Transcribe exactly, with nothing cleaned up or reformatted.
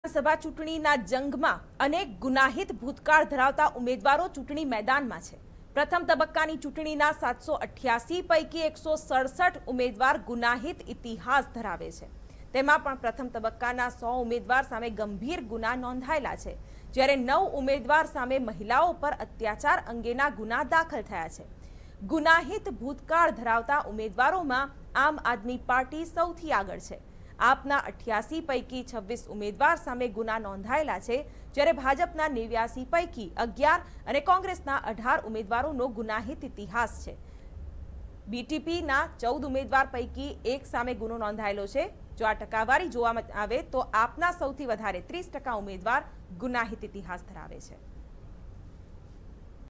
સભા ચૂંટણીના જંગમાં અનેક ગુનાહિત ભૂતકાળ ધરાવતા ઉમેદવારો ચૂંટણી મેદાનમાં છે। પ્રથમ તબક્કાની ચૂંટણીના સાતસો અઠ્યાસી પૈકી એકસો સડસઠ ઉમેદવાર ગુનાહિત ઇતિહાસ ધરાવે છે। તેમાં પણ પ્રથમ તબક્કાના સો ઉમેદવાર સામે ગંભીર ગુના નોંધાયેલા છે, જ્યારે નવ ઉમેદવાર સામે મહિલાઓ પર અત્યાચાર અંગેના ગુના દાખલ થયા છે। ગુનાહિત ભૂતકાળ ધરાવતા ઉમેદવારોમાં આમ આદમી પાર્ટી સૌથી આગળ છે। આપના અઠ્યાસી પૈકી છવ્વીસ ઉમેદવાર સામે ગુના નોંધાયેલા છે, જ્યારે ભાજપના નેવ્યાસી પૈકી અગિયાર અને કોંગ્રેસના અઢાર ઉમેદવારોનો ગુનાહિત ઇતિહાસ છે। બીટીપીના ચૌદ ઉમેદવાર પૈકી એક સામે ગુનો નોંધાયેલો છે। જો આ ટકાવારી જોવામાં આવે તો આપના સૌથી વધારે ત્રીસ ટકા ઉમેદવાર ગુનાહિત ઇતિહાસ ધરાવે છે।